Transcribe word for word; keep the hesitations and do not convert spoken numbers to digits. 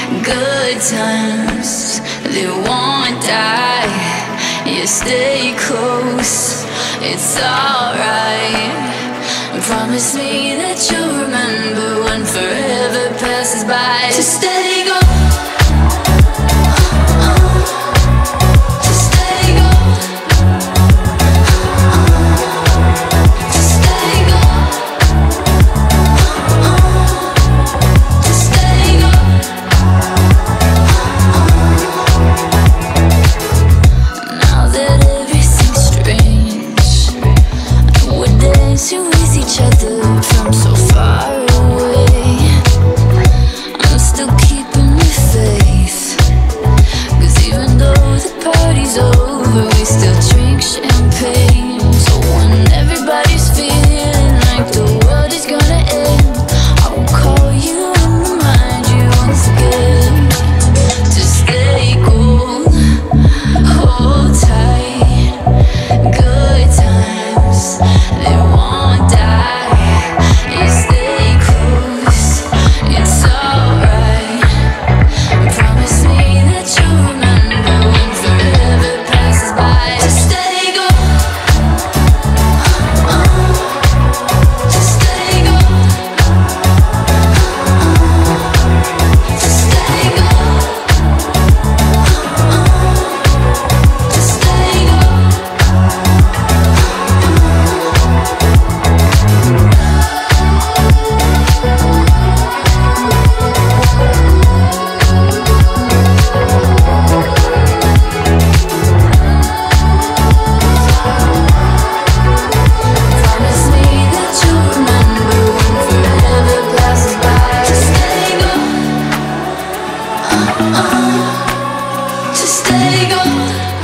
Good times, they won't die. You stay close, it's alright. Promise me that you'll remember when forever passes by. To steady go. With each other from so far away, I'm still keeping the faith. Cause even though the party's over, we still drink champagne. So when everybody's feeling like the world is gonna end, I will call you and remind you once again to stay cool, hold tight. Good times, they won't die. You stay close, it's alright. Promise me that you'll remember when forever passes by. To stay go, to stay go, to stay go, to stay go. Promise me that you'll remember when forever passes by. To stay go, uh, uh, to stay go.